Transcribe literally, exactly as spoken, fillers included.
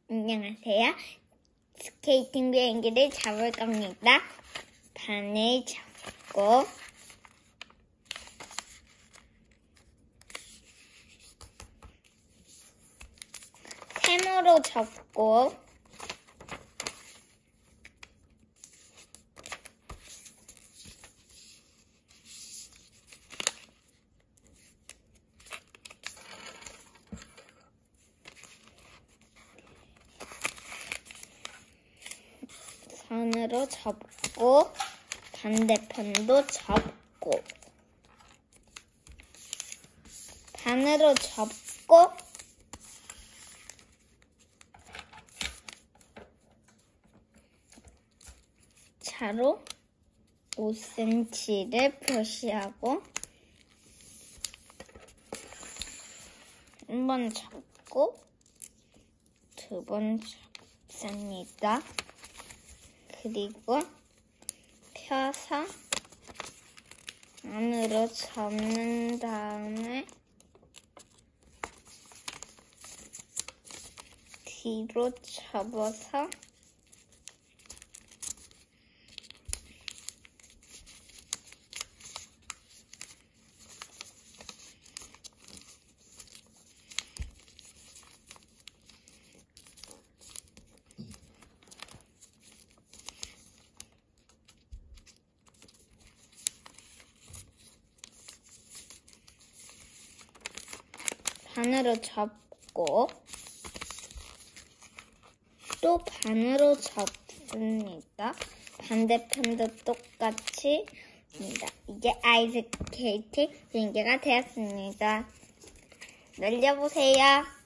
안녕하세요. 스케이팅 비행기를 잡을 겁니다. 바늘 잡고 세모로 접고 선으로 접고 반대편도 접고 반으로 접고 차로 오 센티미터를 표시하고 한 번 접고 두 번 접습니다. 그리고 펴서 안으로 접는 다음에 뒤로 접어서 반으로 접고 또 반으로 접습니다. 반대편도 똑같이 입니다. 이게 아이스케이팅 비행기가 되었습니다. 날려보세요.